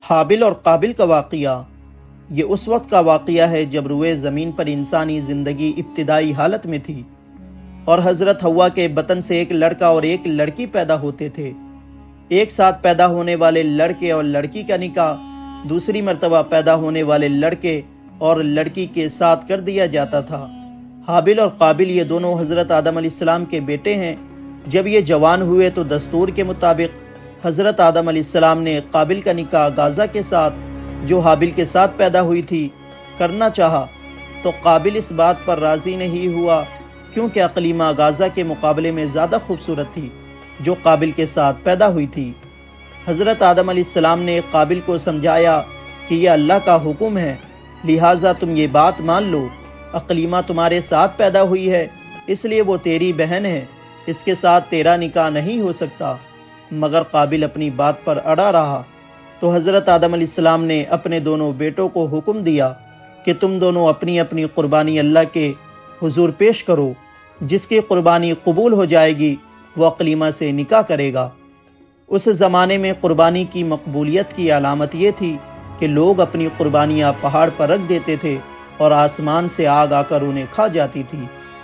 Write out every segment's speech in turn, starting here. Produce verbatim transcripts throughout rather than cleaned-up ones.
حابل اور قابل کا واقعہ یہ اس وقت کا واقعہ ہے جب روئے زمین پر انسانی زندگی ابتدائی حالت میں تھی اور حضرت حوا کے بطن سے ایک لڑکا اور ایک لڑکی پیدا ہوتے تھے۔ ایک ساتھ پیدا ہونے والے لڑکے اور لڑکی کا نکاح دوسری مرتبہ پیدا ہونے والے لڑکے اور لڑکی کے ساتھ کر دیا جاتا تھا۔ حابل اور قابل یہ دونوں حضرت آدم علیہ السلام کے بیٹے ہیں۔ جب یہ جوان ہوئے تو دستور کے مطابق حضرت آدم علیہ السلام نے قابل کا نکاح غازہ کے ساتھ جو حابل کے ساتھ پیدا ہوئی تھی کرنا چاہا، تو قابل اس بات پر راضی نہیں ہوا کیونکہ اقلیمہ غازہ کے مقابلے میں زیادہ خوبصورت تھی جو قابل کے ساتھ پیدا ہوئی تھی۔ حضرت آدم علیہ السلام نے قابل کو سمجھایا کہ یہ اللہ کا حکم ہے، لہٰذا تم یہ بات مان لو، اقلیمہ تمہارے ساتھ پیدا ہوئی ہے اس لیے وہ تیری بہن ہے، اس کے ساتھ تیرا نکاح نہیں ہو سکتا۔ مگر قابل اپنی بات پر اڑا رہا تو حضرت آدم علیہ السلام نے اپنے دونوں بیٹوں کو حکم دیا کہ تم دونوں اپنی اپنی قربانی اللہ کے حضور پیش کرو، جس کی قربانی قبول ہو جائے گی وہ اقلیمہ سے نکاح کرے گا۔ اس زمانے میں قربانی کی مقبولیت کی علامت یہ تھی کہ لوگ اپنی قربانیاں پہاڑ پر رکھ دیتے تھے اور آسمان سے آگ آ کر انہیں کھا جاتی تھی۔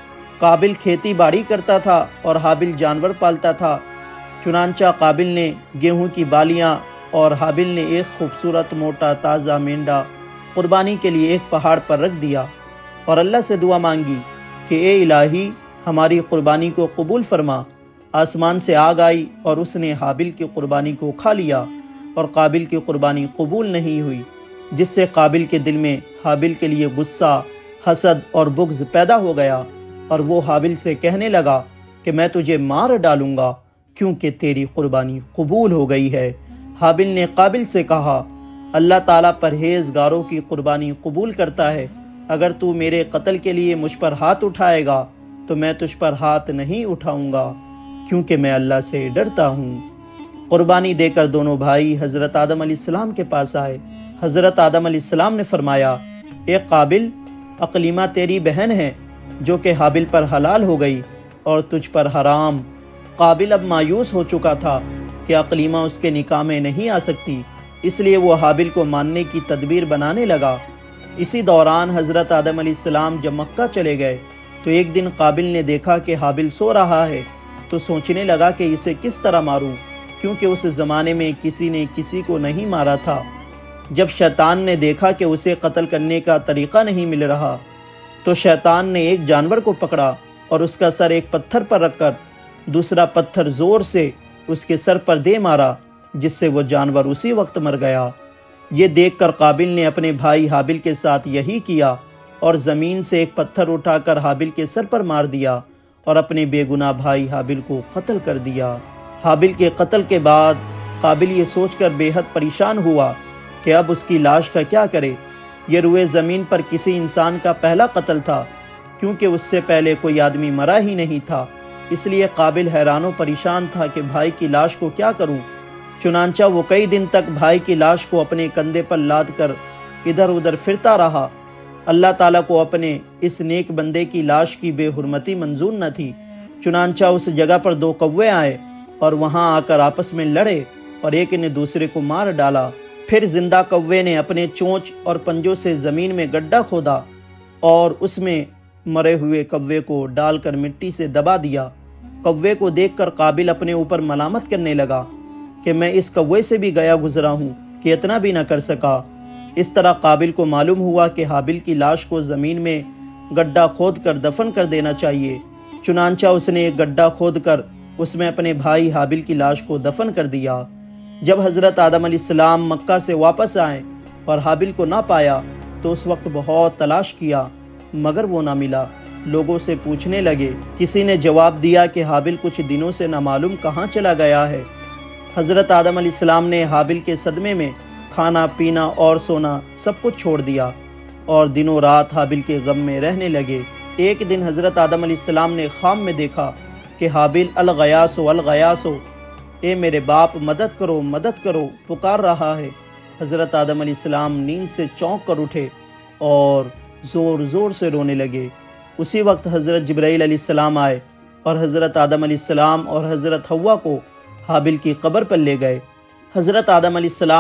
قابل کھیتی باڑی کرتا تھا اور حابل جانور پالتا تھا، چنانچہ قابل نے گیہوں کی بالیاں اور حابل نے ایک خوبصورت موٹا تازہ مینڈا قربانی کے لیے ایک پہاڑ پر رکھ دیا اور اللہ سے دعا مانگی کہ اے الہی ہماری قربانی کو قبول فرما۔ آسمان سے آگ آئی اور اس نے حابل کی قربانی کو کھا لیا اور قابل کی قربانی قبول نہیں ہوئی، جس سے قابل کے دل میں حابل کے لیے غصہ، حسد اور بغض پیدا ہو گیا اور وہ حابل سے کہنے لگا کہ میں تجھے مار ڈالوں گا کیونکہ تیری قربانی قبول ہو گئی ہے۔ حابل نے قابل سے کہا اللہ تعالیٰ پرہیزگاروں کی قربانی قبول کرتا ہے، اگر تو میرے قتل کے لیے مجھ پر ہاتھ اٹھائے گا تو میں تجھ پر ہاتھ نہیں اٹھاؤں گا کیونکہ میں اللہ سے ڈرتا ہوں۔ قربانی دے کر دونوں بھائی حضرت آدم علیہ السلام کے پاس آئے۔ حضرت آدم علیہ السلام نے فرمایا اے قابل، اقلیمہ تیری بہن ہے جو کہ حابل پر حلال ہو گئی اور تجھ پر حرام۔ قابل اب مایوس ہو چکا تھا کہ اقلیمہ اس کے نکاح میں نہیں آ سکتی، اس لیے وہ حابل کو ماننے کی تدبیر بنانے لگا۔ اسی دوران حضرت آدم علیہ السلام جب مکہ چلے گئے تو ایک دن قابل نے دیکھا کہ حابل سو رہا ہے تو سوچنے لگا کہ اسے کس طرح ماروں، کیونکہ اس زمانے میں کسی نے کسی کو نہیں مارا تھا۔ جب شیطان نے دیکھا کہ اسے قتل کرنے کا طریقہ نہیں مل رہا تو شیطان نے ایک جانور کو پکڑا اور اس کا سر ایک پتھر پر رکھ کر دوسرا پتھر زور سے اس کے سر پر دے مارا، جس سے وہ جانور اسی وقت مر گیا۔ یہ دیکھ کر قابل نے اپنے بھائی حابل کے ساتھ یہی کیا اور زمین سے ایک پتھر اٹھا کر حابل کے سر پر مار دیا اور اپنے بے گناہ بھائی حابل کو قتل کر دیا۔ حابل کے قتل کے بعد قابل یہ سوچ کر بے حد پریشان ہوا کہ اب اس کی لاش کا کیا کرے۔ یہ روئے زمین پر کسی انسان کا پہلا قتل تھا کیونکہ اس سے پہلے کوئی آدمی مرا ہی نہیں تھا، اس لیے قابل حیران و پریشان تھا کہ بھائی کی لاش کو کیا کروں۔ چنانچہ وہ کئی دن تک بھائی کی لاش کو اپنے کندھے پر لاد کر ادھر ادھر پھرتا رہا۔ اللہ تعالیٰ کو اپنے اس نیک بندے کی لاش کی بے حرمتی منظور نہ تھی، چنانچہ اس جگہ پر دو کوے آئے اور وہاں آ کر آپس میں لڑے اور ایک نے دوسرے کو مار ڈالا۔ پھر زندہ کوے نے اپنے چونچ اور پنجوں سے زمین میں گڈھا کھودا اور اس میں مرے ہوئے کوے کو ڈال کر مٹی سے دبا دیا۔ کوے کو دیکھ کر قابل اپنے اوپر ملامت کرنے لگا کہ میں اس کوے سے بھی گیا گزرا ہوں کہ اتنا بھی نہ کر سکا۔ اس طرح قابل کو معلوم ہوا کہ حابل کی لاش کو زمین میں گڈھا کھود کر دفن کر دینا چاہیے، چنانچہ اس نے ایک گڈھا کھود کر اس میں اپنے بھائی حابل کی لاش کو دفن کر دیا۔ جب حضرت آدم علیہ السلام مکہ سے واپس آئے اور حابل کو نہ پایا تو اس وقت بہت تلاش کیا مگر وہ نہ ملا۔ لوگوں سے پوچھنے لگے، کسی نے جواب دیا کہ حابل کچھ دنوں سے نہ معلوم کہاں چلا گیا ہے۔ حضرت آدم علیہ السلام نے حابل کے صدمے میں کھانا پینا اور سونا سب کچھ چھوڑ دیا اور دنوں رات حابل کے غم میں رہنے لگے۔ ایک دن حضرت آدم علیہ السلام نے خواب میں دیکھا کہ حابل الغیاسو الغیاسو، اے میرے باپ مدد کرو مدد کرو پکار رہا ہے۔ حضرت آدم علیہ السلام نیند سے چونک کر اٹھے اور زور زور سے رونے لگے۔ اسی وقت حضرت جبرائیل علیہ السلام آئے اور حضرت آدم علیہ السلام اور حضرت حوا کو حابل کی قبر پر لے گئے۔ حضرت آدم علیہ السلام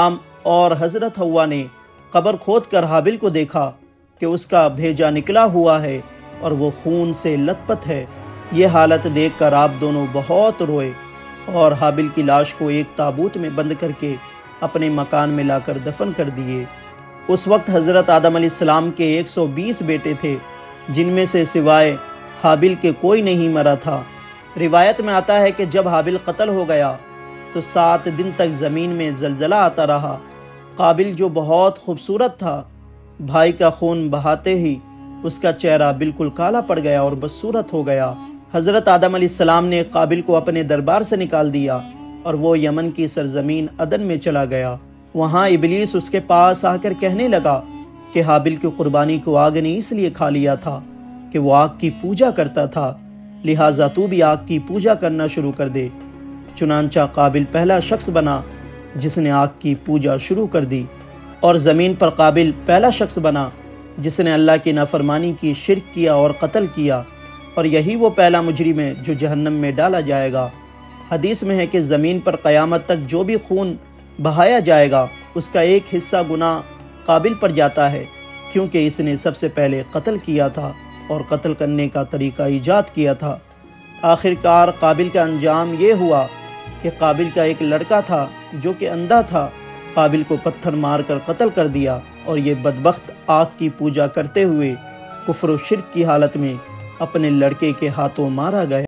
اور حضرت حوا نے قبر کھود کر حابل کو دیکھا کہ اس کا بھیجا نکلا ہوا ہے اور وہ خون سے لت پت ہے۔ یہ حالت دیکھ کر آپ دونوں بہت روئے اور حابل کی لاش کو ایک تابوت میں بند کر کے اپنے مکان میں لا کر دفن کر دیے۔ اس وقت حضرت آدم علیہ السلام کے ایک سو بیس بیٹے تھے، جن میں سے سوائے حابل کے کوئی نہیں مرا تھا۔ روایت میں آتا ہے کہ جب حابل قتل ہو گیا تو سات دن تک زمین میں زلزلہ آتا رہا۔ قابل جو بہت خوبصورت تھا، بھائی کا خون بہاتے ہی اس کا چہرہ بالکل کالا پڑ گیا اور بدصورت ہو گیا۔ حضرت آدم علیہ السلام نے قابل کو اپنے دربار سے نکال دیا اور وہ یمن کی سرزمین عدن میں چلا گیا۔ وہاں ابلیس اس کے پاس آ کر کہنے لگا کہ حابل کی قربانی کو آگ نے اس لیے کھا لیا تھا کہ وہ آگ کی پوجا کرتا تھا، لہٰذا تو بھی آگ کی پوجا کرنا شروع کر دے۔ چنانچہ قابل پہلا شخص بنا جس نے آگ کی پوجا شروع کر دی، اور زمین پر قابل پہلا شخص بنا جس نے اللہ کی نافرمانی کی، شرک کیا اور قتل کیا، اور یہی وہ پہلا مجرم ہے جو جہنم میں ڈالا جائے گا۔ حدیث میں ہے کہ زمین پر قیامت تک جو بھی خون بہایا جائے گا اس کا ایک حصہ گناہ قابل پر جاتا ہے، کیونکہ اس نے سب سے پہلے قتل کیا تھا اور قتل کرنے کا طریقہ ایجاد کیا تھا۔ آخر کار قابل کا انجام یہ ہوا کہ قابل کا ایک لڑکا تھا جو کہ اندھا تھا، قابل کو پتھر مار کر قتل کر دیا، اور یہ بدبخت آگ کی پوجا کرتے ہوئے کفر و شرک کی حالت میں اپنے لڑکے کے ہاتھوں مارا گیا۔